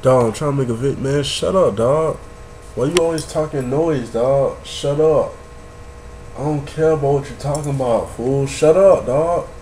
Dog, I'm trying to make a vid, man. Shut up, dog. Why you always talking noise, dog? Shut up. I don't care about what you're talking about, fool. Shut up, dog.